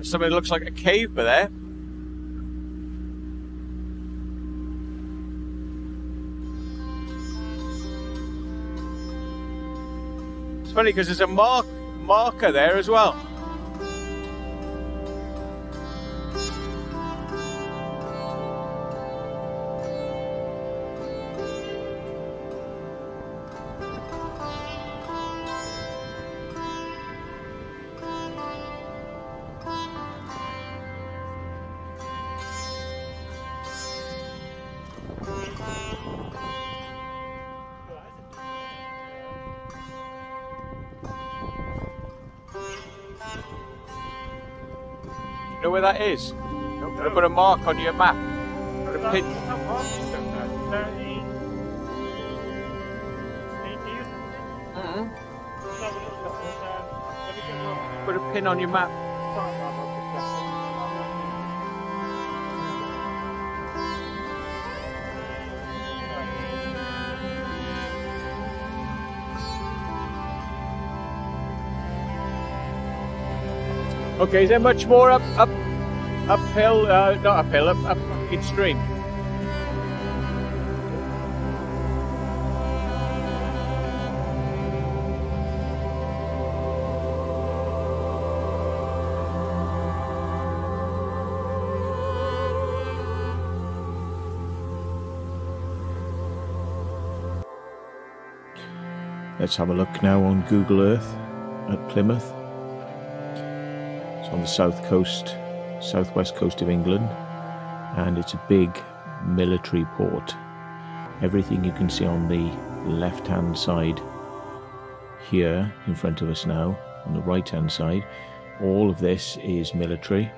something that looks like a cave by there. It's funny because there's a marker there as well. You know where that is? No, Gotta put a mark on your map. Put a pin. Put a pin on your map. Okay, is there much more uphill? Not uphill, up fucking stream. Let's have a look now on Google Earth at Plymouth. On the south coast, southwest coast of England, and it's a big military port. Everything you can see on the left hand side here in front of us now, on the right hand side, all of this is military.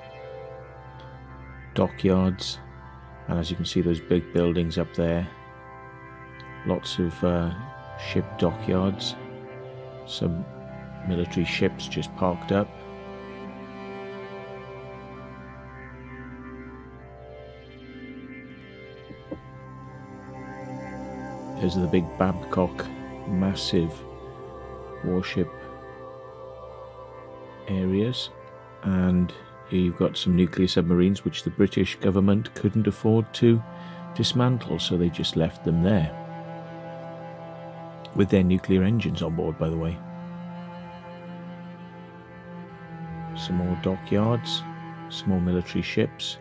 Dockyards, and as you can see those big buildings up there, lots of ship dockyards, some military ships just parked up. Those are the big Babcock massive warship areas, and here you've got some nuclear submarines which the British government couldn't afford to dismantle, so they just left them there with their nuclear engines on board, by the way. Some more dockyards, some more military ships.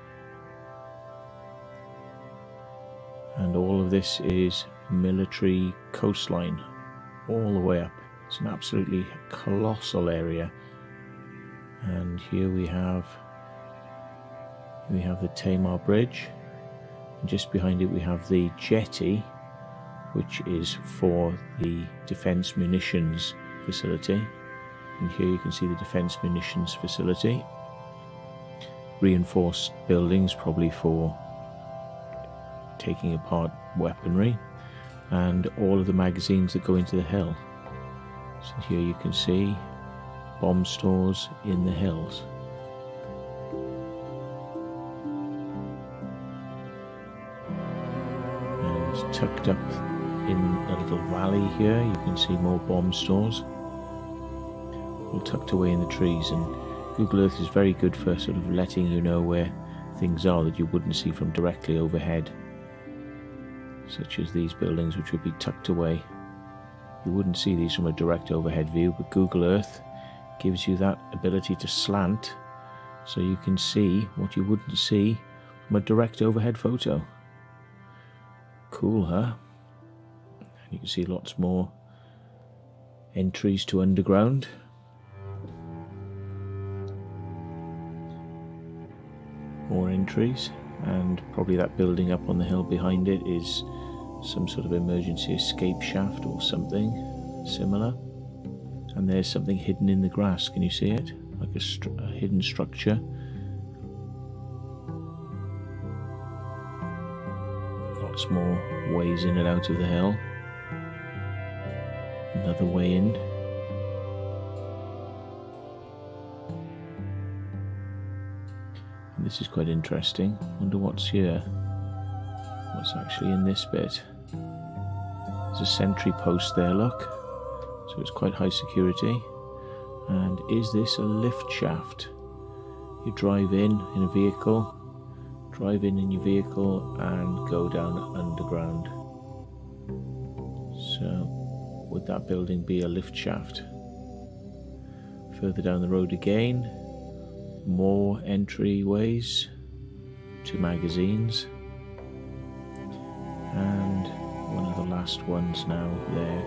And all of this is military coastline all the way up. It's an absolutely colossal area. And here we have the Tamar Bridge, and just behind it we have the jetty, which is for the defence munitions facility. And here you can see the defence munitions facility. Reinforced buildings, probably for taking apart weaponry, and all of the magazines that go into the hill. So here you can see bomb stores in the hills. And tucked up in a little valley here you can see more bomb stores, all tucked away in the trees. And Google Earth is very good for sort of letting you know where things are that you wouldn't see from directly overhead, such as these buildings which would be tucked away. You wouldn't see these from a direct overhead view, but Google Earth gives you that ability to slant so you can see what you wouldn't see from a direct overhead photo. Cool, huh? And you can see lots more entries to underground. More entries, and probably that building up on the hill behind it is some sort of emergency escape shaft or something similar. And there's something hidden in the grass. Can you see it? Like a hidden structure. Lots more ways in and out of the hill. Another way in. And this is quite interesting. Wonder what's here. What's actually in this bit? There's a sentry post there, look. So it's quite high security. And is this a lift shaft? You drive in a vehicle, drive in your vehicle and go down underground. So would that building be a lift shaft? Further down the road again, more entryways to magazines, and one of the last ones now there.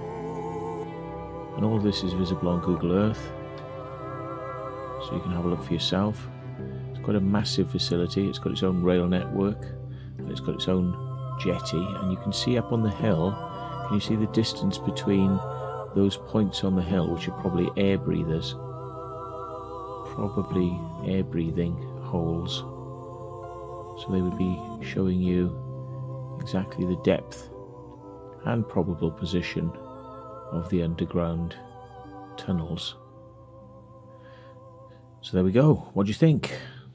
And all this is visible on Google Earth, so you can have a look for yourself. It's got a massive facility, it's got its own rail network, and it's got its own jetty, and you can see up on the hill, can you see the distance between those points on the hill, which are probably air breathers, probably air breathing holes. So they would be showing you exactly the depth and probable position of the underground tunnels. So there we go. What do you think?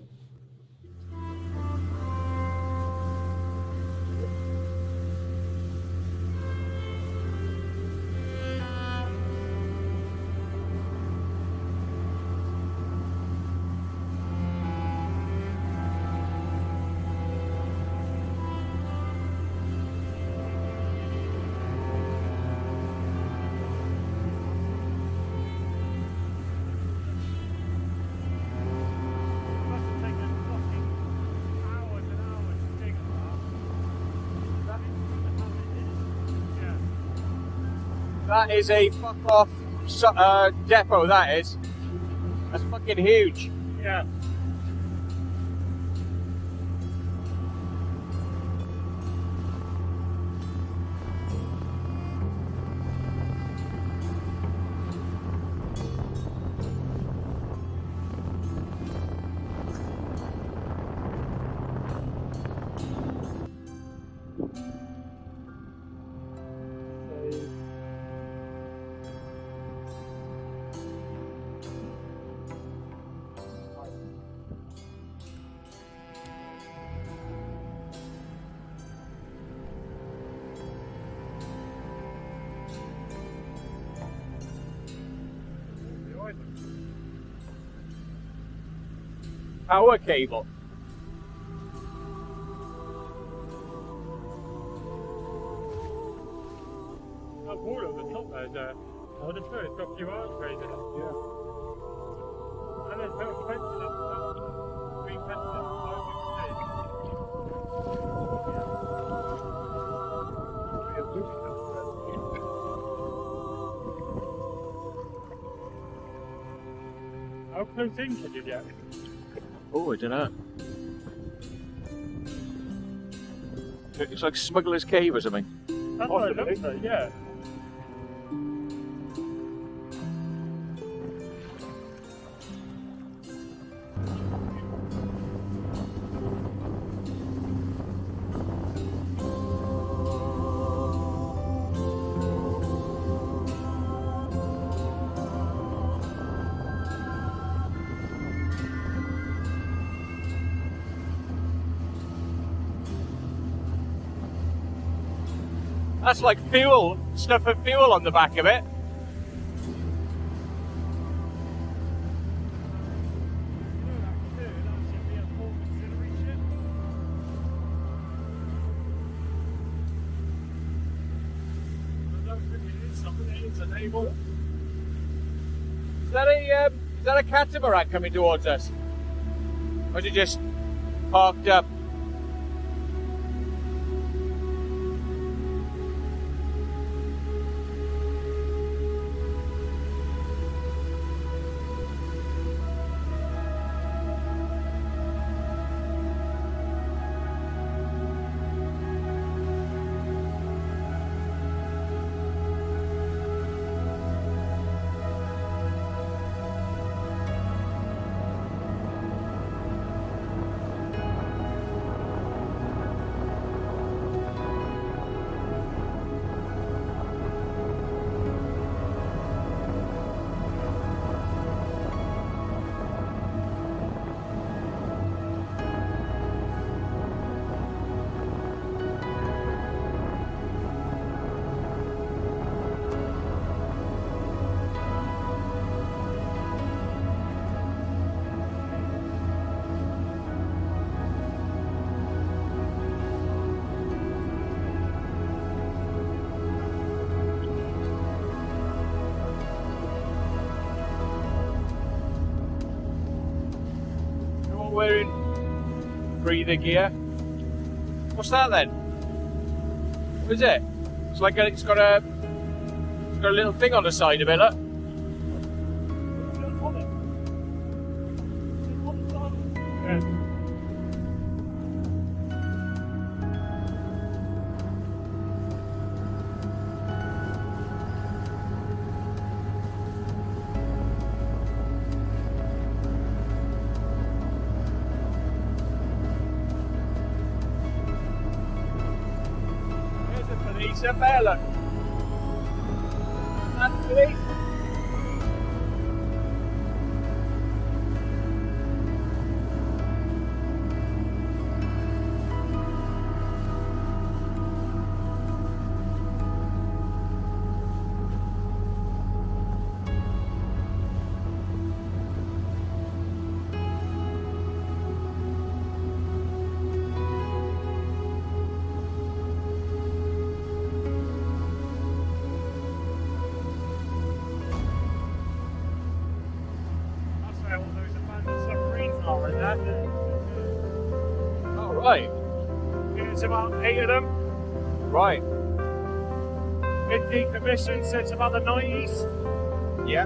That is a fuck off depot, that is. That's fucking huge. Yeah. Power cable. That wall on the top there's I just know it's got a few archways in it. Yeah. And there's metal fences up there. Green fences. How close in can you get? Oh, I don't know. It's like Smuggler's Cave or something. That's what it looks like, yeah. That's like fuel, stuff of fuel on the back of it. Is that a catamaran coming towards us? Or is it just parked up? wearing breather gear. What's that then? What is it? It's like it's got a little thing on the side of it, look. Up there, look. And police. Oh, right. It's about 8 of them. Right. Been decommissioned since about the 90s. Yeah.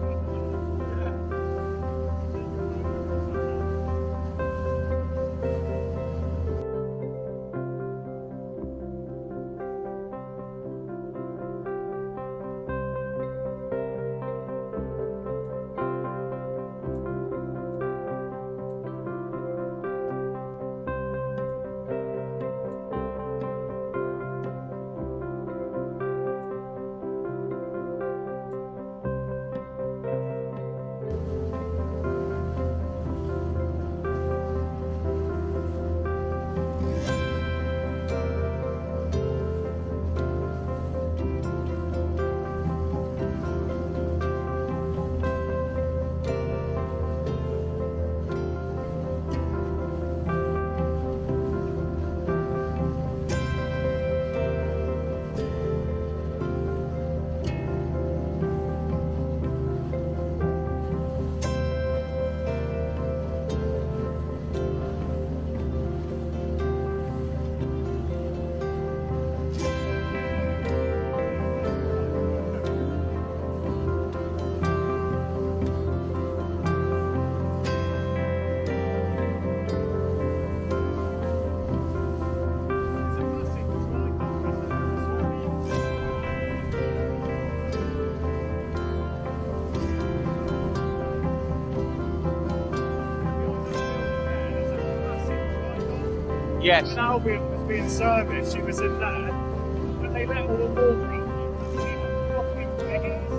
Yes. When Albion was being serviced, she was in there, but they let all the water up. She was fucking beggars.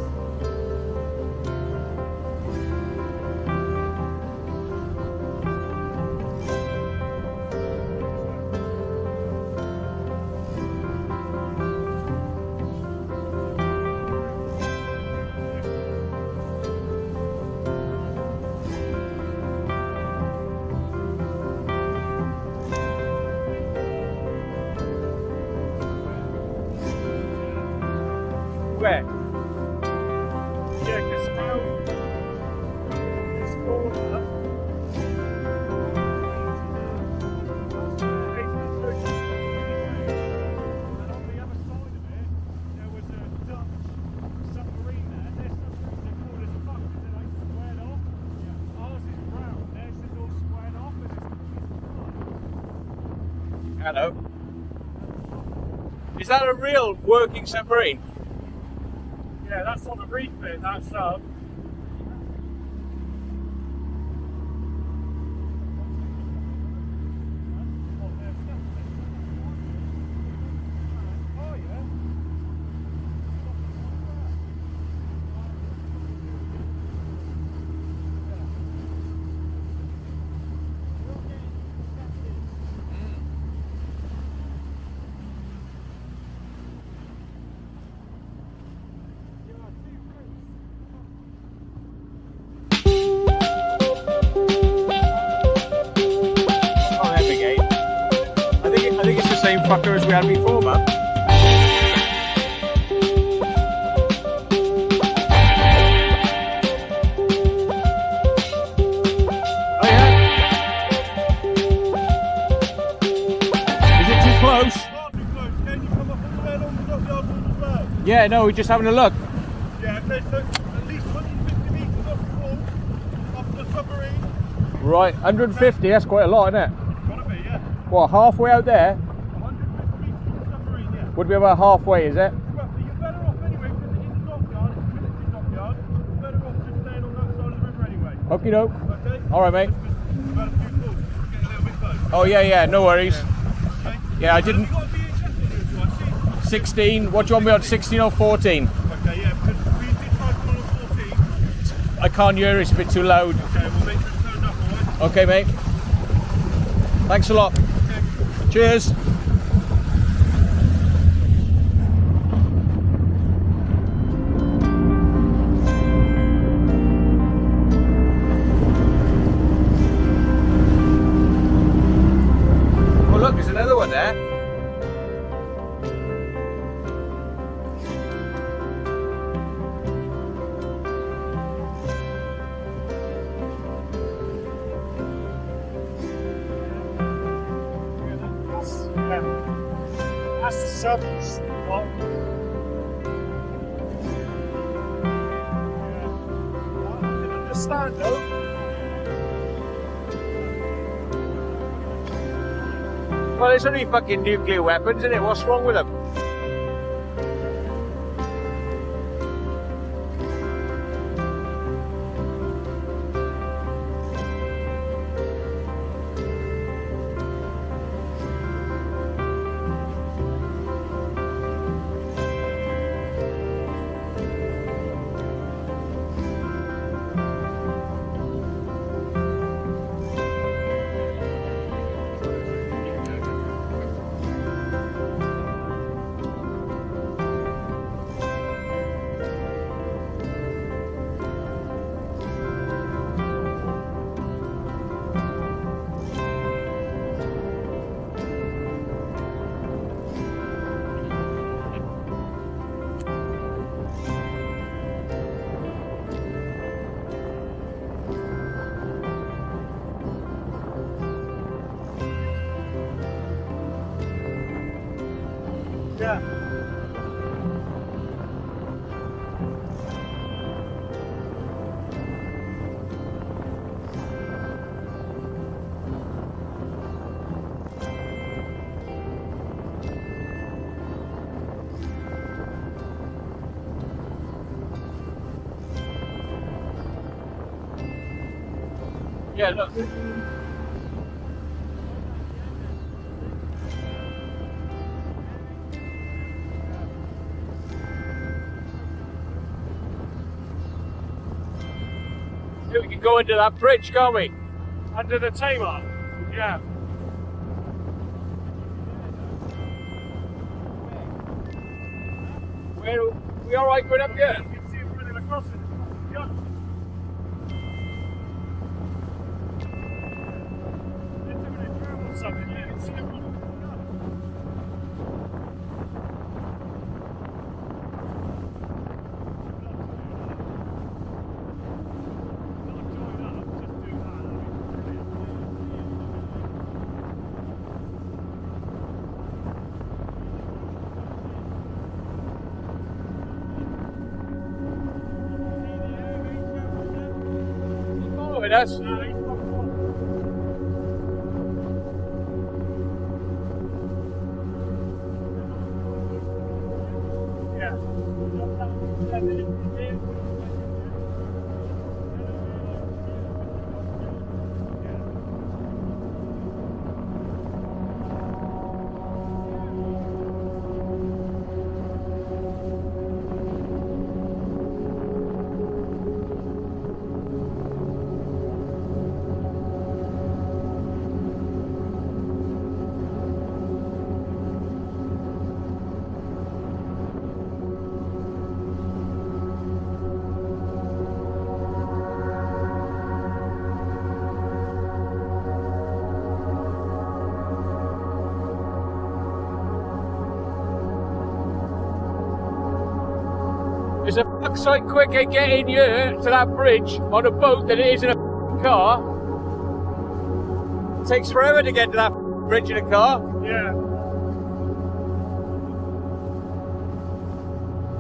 Where? Yeah, because round this corner, and on the other side of it, there was a Dutch submarine there. Their submarines are cool as fuck because they're like squared off. Yeah. Ours is round, theirs is all squared off and it's Hello. Is that a real working submarine? yeah, that's on the reef bit, that sub. Oh yeah. Oh, there we go. I think it's the same fucker as we had before, man. Oh yeah. Yeah, no, we're just having a look. Yeah, okay, so at least 150 metres off the wall, off the submarine. Right, 150, that's quite a lot, isn't it? Gotta be, yeah. What, halfway out there? 150 metres off the submarine, yeah. Would be about halfway, is it? Well, you're better off anyway, because it is a dockyard, it's a military dockyard. You're better off just staying on that side of the river anyway. Okie doke. Okay? Alright, mate. Just about a few calls, just get a little bit close. Oh, yeah, no worries. Okay? Yeah, I didn't. You've got a VHS in here, do I see? 16, what do you want me on, 16 or 14? Okay, yeah, because we did try to go on 14. I can't hear, it's a bit too loud. Okay, we'll make sure it's turned up, alright? Okay, mate. Thanks a lot. Okay. Cheers. Oh, look, there's another one there. That's the subs. What? I can understand though. Well, it's only fucking nuclear weapons, isn't it? What's wrong with them? Yeah. Yeah, look. We can go into that bridge, can't we? Under the Tamar. Yeah. Where we all right going up here? You can see it running across it. Yeah. They're doing it travel something. Yeah, you can see it running. Following us. It's a fuck's sight quicker getting here to that bridge on a boat than it is in a car. It takes forever to get to that bridge in a car. Yeah.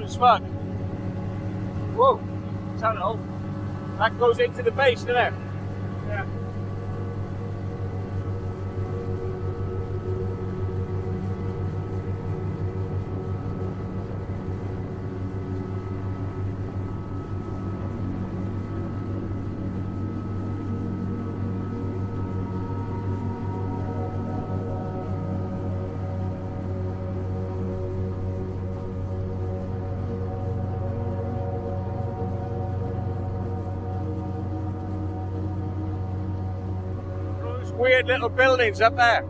as fuck. Whoa, tunnel. That goes into the base, doesn't it? Yeah. Weird little buildings up there.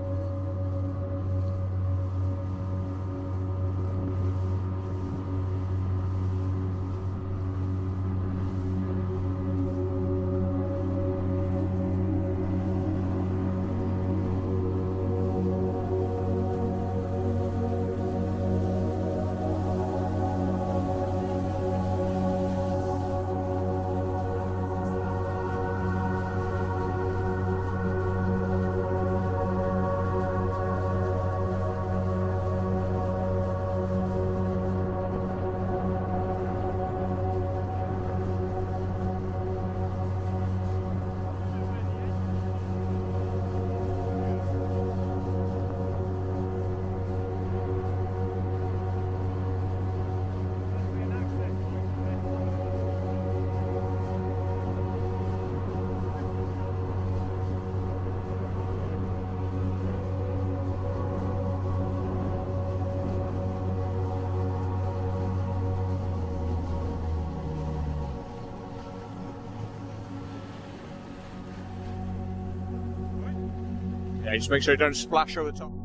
Yeah, just make sure you don't splash over the top.